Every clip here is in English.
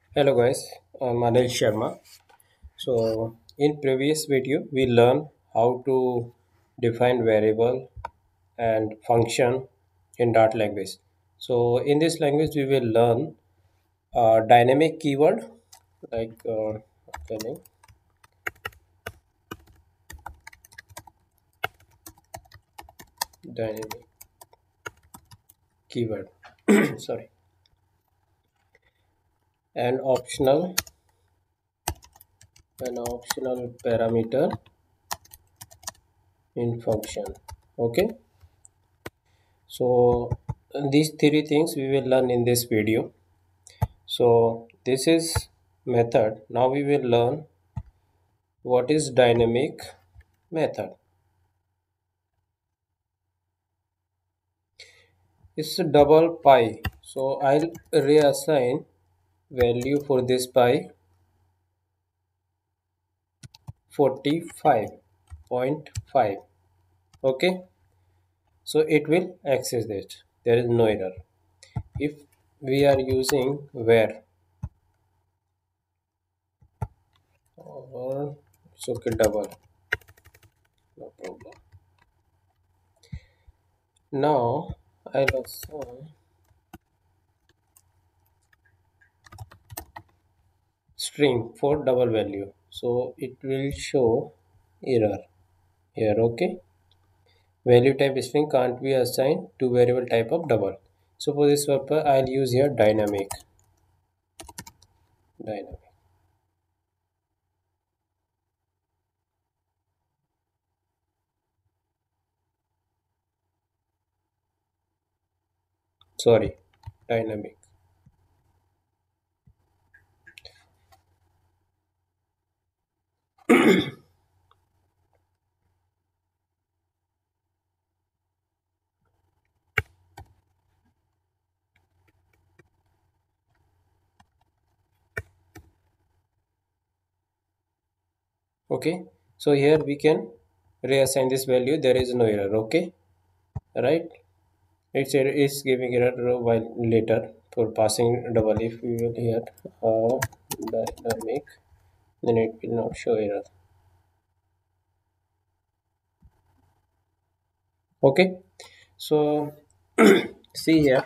Hello guys, I'm Anil Sharma. So in previous video we learned how to define variable and function in Dart language. So in this language we will learn dynamic keyword like okay, dynamic keyword sorry, and optional parameter in function. Okay, so these three things we will learn in this video. So this is method. Now we will learn what is dynamic method. It's a double pi. So I'll reassign value for this pi 45.5. Okay. So it will access it. There is no error. If we are using where or it's okay double, no problem. Now I'll assign string for double value, so it will show error here. Okay, value type string can't be assigned to variable type of double. So for this purpose I'll use here dynamic, sorry, dynamic. Okay, so here we can reassign this value, there is no error. Okay, right, it's giving error while later for passing double. If we will here dynamic, then it will not show error. Okay, so see here,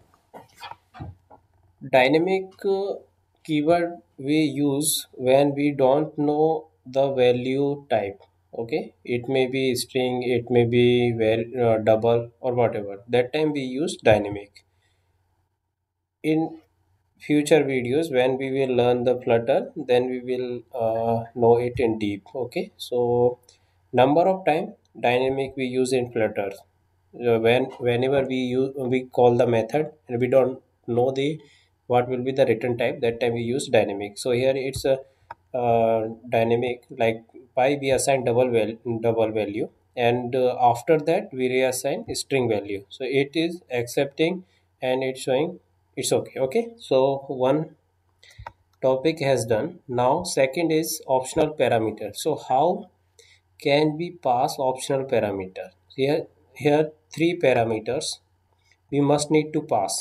dynamic keyword we use when we don't know the value type. Okay, it may be string, it may be double or whatever, that time we use dynamic. In future videos when we will learn the flutter, then we will know it in deep. Okay, so number of time dynamic we use in flutter. Whenever we call the method and we don't know the what will be the return type, that time we use dynamic. So here it's a dynamic like pi we assign double value, and after that we reassign string value, so it is accepting and it's showing it's okay. Okay, so one topic has done. Now second is optional parameter. So how can we pass optional parameter? Here three parameters we must need to pass.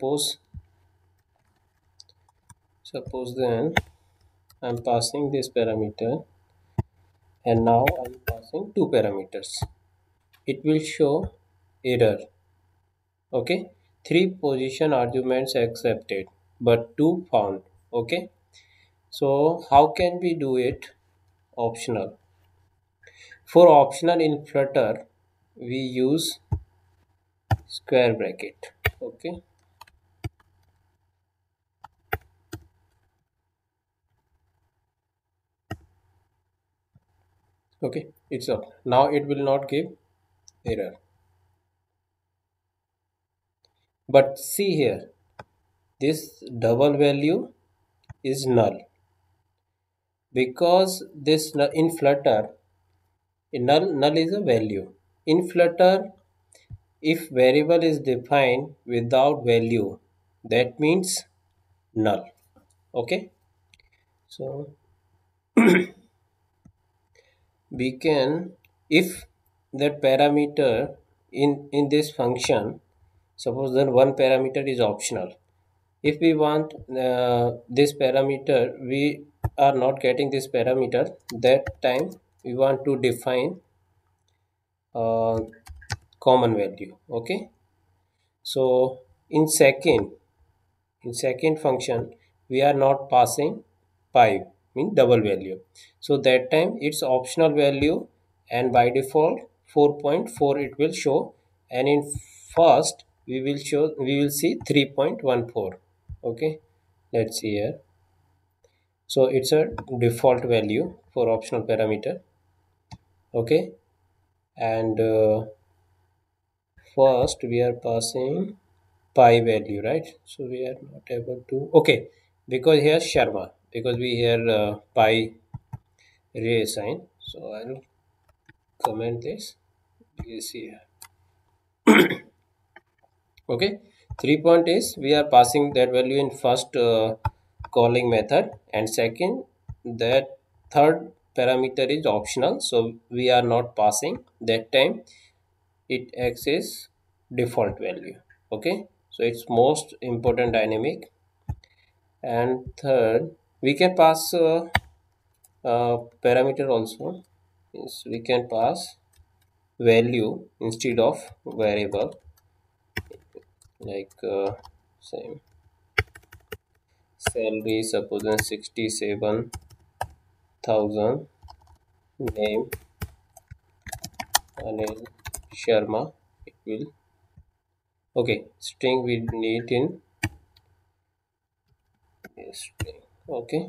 Suppose then I'm passing this parameter, and now I'm passing two parameters. It will show error. Okay, three position arguments accepted but two found. Okay, so how can we do it? Optional. For optional in flutter we use square bracket. Okay, okay, it's up. Now it will not give error. But see here, this double value is null, because this in flutter, null is a value. In flutter, if variable is defined without value, that means null. Okay, so we can, if that parameter in this function, suppose then one parameter is optional, If we want this parameter, we are not getting this parameter, that time we want to define uh, common value. Okay, so in second function we are not passing pi, mean double value, so that time it's optional value, and by default 4.4 it will show, and in first we will see 3.14. Okay, let's see here. So it's a default value for optional parameter. Okay, and first we are passing pi value, right? So we are not able to, okay, because here Sharma, because we here pi reassign. So I'll comment this, you see here. Okay, 3 point is we are passing that value in first calling method, and second, that third parameter is optional, so we are not passing, that time it acts as default value. Okay, so it's most important dynamic. And third, we can pass parameter also. Yes, we can pass value instead of variable, like same salary, suppose 67,000, name Anil Sharma. It will, okay, string we need in string. Okay,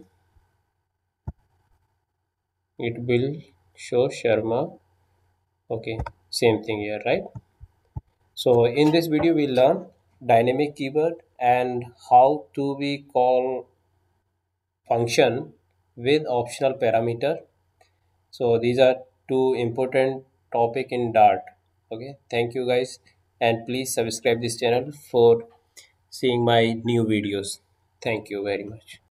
it will show Sharma. Okay, same thing here, right? So in this video we learn dynamic keyword and how to we call function with optional parameter. So these are two important topic in Dart. Okay, thank you guys, and please subscribe this channel for seeing my new videos. Thank you very much.